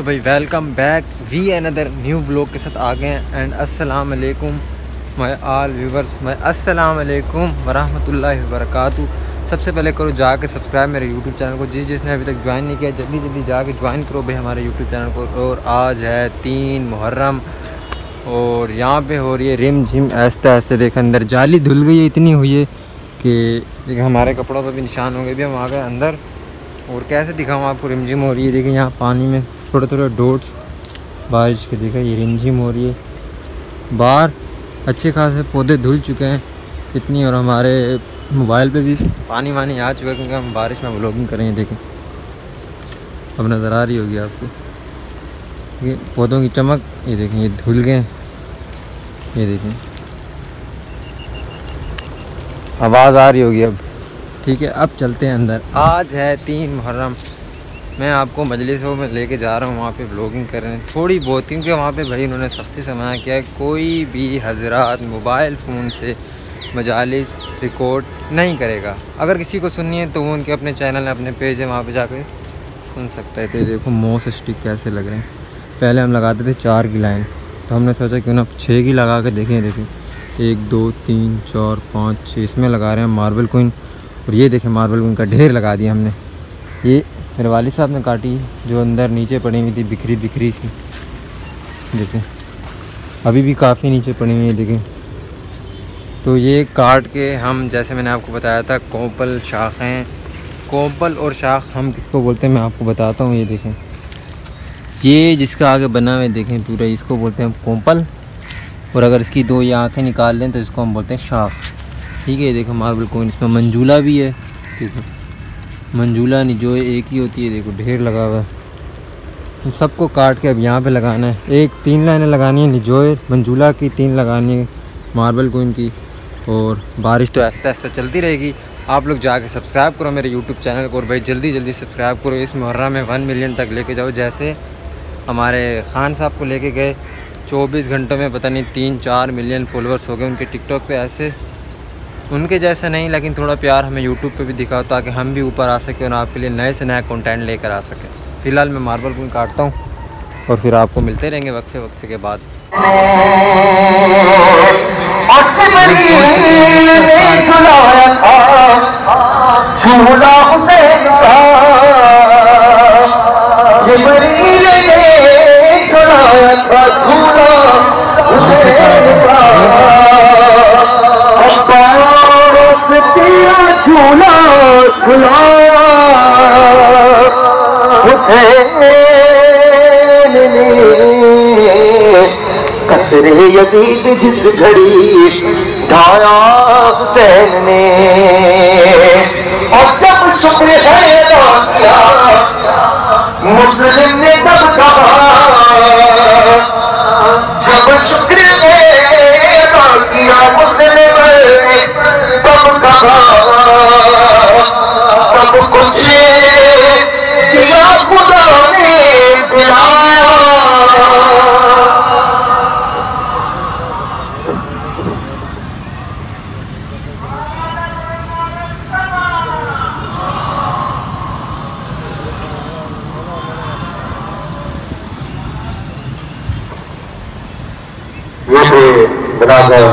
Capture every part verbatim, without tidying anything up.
भाई welcome back we another new vlog के साथ आ गए हैं। एंड अस्सलाम वालेकुम माय ऑल व्यूवर्स, माय अस्सलाम वालेकुम वरहमतुल्लाहि वबरकातुहू। सबसे पहले करो जाके सब्सक्राइब मेरे यूट्यूब चैनल को, जिस जिसने अभी तक ज्वाइन नहीं किया जल्दी जल्दी जाके ज्वाइन करो भाई हमारे यूट्यूब चैनल को। और आज है तीन मुहर्रम और यहाँ पे हो रही है रिम झिम ऐसे ऐसे। देख अंदर जाली धुल गई है, इतनी हुई है कि देख हमारे कपड़ों पर भी निशान हो गए। भी हम आ गए अंदर और कैसे दिखाऊँ आपको, रिमझिम हो रही है। देखिए यहाँ पानी में थोड़े थोड़े डॉट्स बारिश के, देखा ये रिमझिम हो रही है। बाहर अच्छे खासे पौधे धुल चुके हैं इतनी, और हमारे मोबाइल पे भी पानी वानी आ चुका है क्योंकि हम बारिश में व्लॉगिंग करेंगे। देखें अब नज़र आ रही होगी आपको ये पौधों की चमक। ये देखें ये धुल गए, ये देखें आवाज़ आ रही होगी अब। ठीक है अब चलते हैं अंदर। आज है तीन मुहर्रम, मैं आपको मजलिसों में लेके जा रहा हूँ वहाँ पे व्लॉगिंग कर रहे हैं थोड़ी बहुत, क्योंकि वहाँ पे भाई उन्होंने सख्ती से मना किया है कोई भी हजरात मोबाइल फ़ोन से मजालिस रिकॉर्ड नहीं करेगा। अगर किसी को सुननी है तो वो उनके अपने चैनल अपने पेज है वहाँ पे जाकर सुन सकता है। तो देखो मोस स्टिक कैसे लग रहे हैं। पहले हम लगाते थे चार की लाइन, तो हमने सोचा क्यों ना छः की लगा कर देखें। देखें एक दो तीन चार पाँच छः इसमें लगा रहे हैं मार्बल कोइन। और ये देखें मार्बल कोइन का ढेर लगा दिया हमने। ये मेरे वालिद साहब ने काटी जो अंदर नीचे पड़ी हुई थी बिखरी बिखरी थी। देखें अभी भी काफ़ी नीचे पड़ी हुई है। देखें तो ये काट के हम, जैसे मैंने आपको बताया था, कोंपल शाखें, कोंपल और शाख हम किसको बोलते हैं मैं आपको बताता हूँ। ये देखें ये जिसका आगे बना हुआ देखें पूरा, इसको बोलते हैं कोंपल। और अगर इसकी दो ये आँखें निकाल लें तो इसको हम बोलते हैं शाख। ठीक है ये देखो मार्बल कोइन, इसमें मंजूला भी है। ठीक है मंजूला नहीं जो एक ही होती है, देखो ढेर लगा हुआ है। इन सबको काट के अब यहाँ पे लगाना है। एक तीन लाइनें लगानी है निजोए मंजूला की, तीन लगानी है मार्बल कोइन की। और बारिश तो ऐसा ऐसा चलती रहेगी। आप लोग जाके सब्सक्राइब करो मेरे यूट्यूब चैनल को, और भाई जल्दी जल्दी सब्सक्राइब करो। इस मुहर्रम में वन मिलियन तक लेके जाओ। जैसे हमारे खान साहब को लेके गए, चौबीस घंटों में पता नहीं तीन चार मिलियन फॉलोअर्स हो गए उनके टिकटॉक पे। ऐसे उनके जैसा नहीं, लेकिन थोड़ा प्यार हमें यूट्यूब पे भी दिखाओ ताकि हम भी ऊपर आ सकें और आपके लिए नए से नया कंटेंट लेकर आ सकें। फ़िलहाल मैं मार्बल कोइन काटता हूँ और फिर आपको मिलते रहेंगे वक्फे वक्फे के बाद। कसरे यजीद जिस घड़ी ढाया हुसैन ने, और जब शुक्र है किया मुस्लिम ने तब कहा, जब शुक्र है किया मुस्लिम ने तब कहा, सब कुछ किया खुदा ने दिलाया। बराबर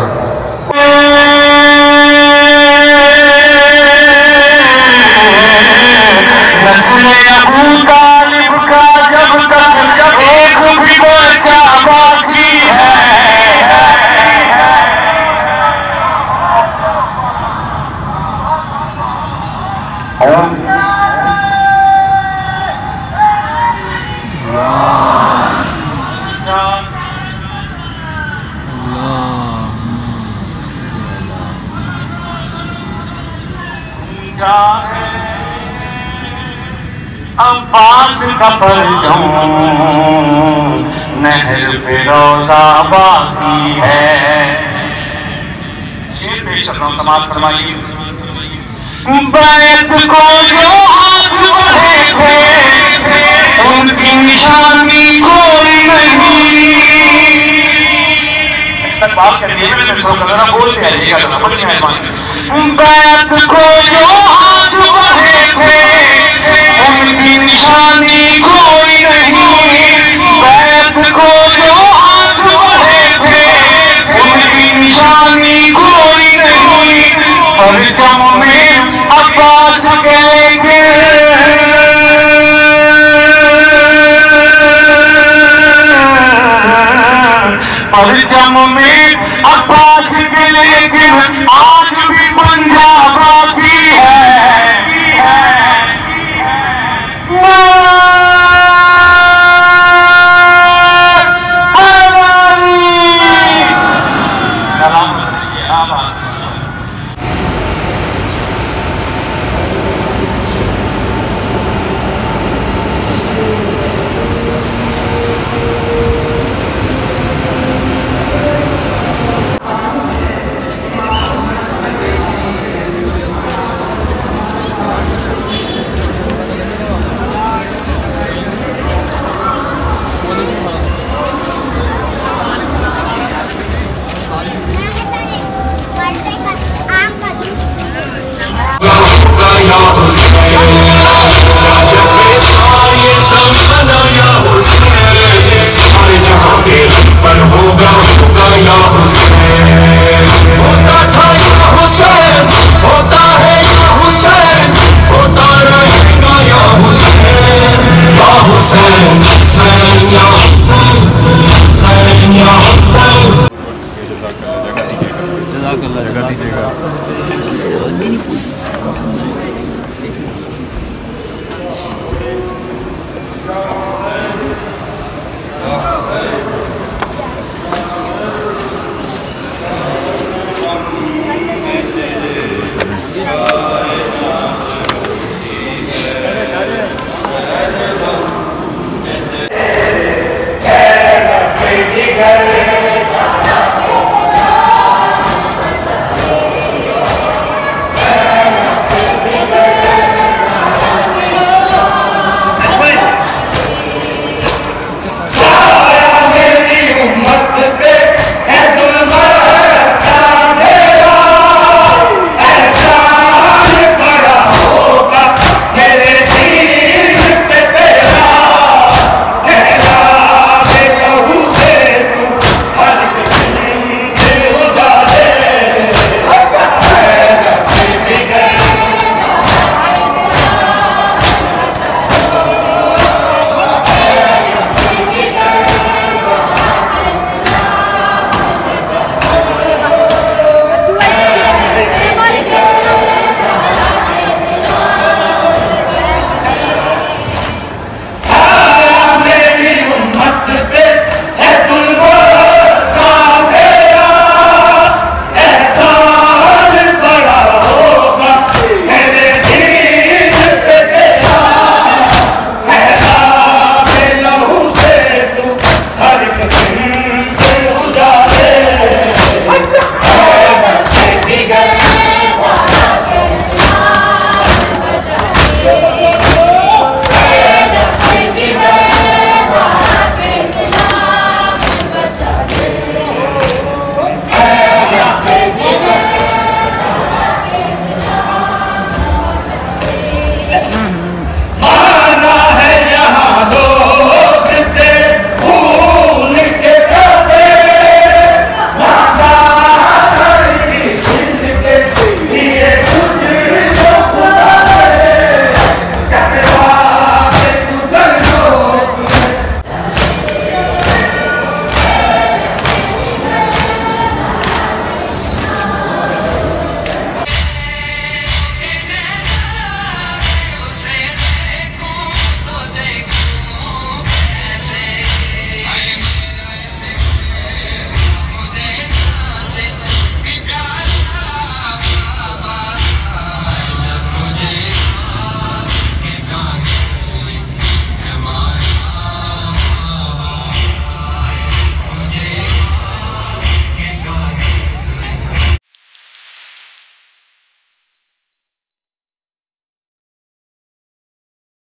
नस्ल अबू तालिब का जब तक एक भी बच्चा बाकी है, अब्बास का परचम नहर पे रोजा बाकी है। शेर पेश कर रहा हूं, समाप्त फरमाइए। बैत को जो हाथ बढ़े थे उनकी निशानी कोई नहीं। सर बात कर दिए मैं तो करना बोलते आइएगा, बड़ी मेहरबानी। बैत को जो हाथ बढ़े थे उनकी निशानी कोई नहीं। परचम में अब्बास के, लेकिन आज भी पंजाब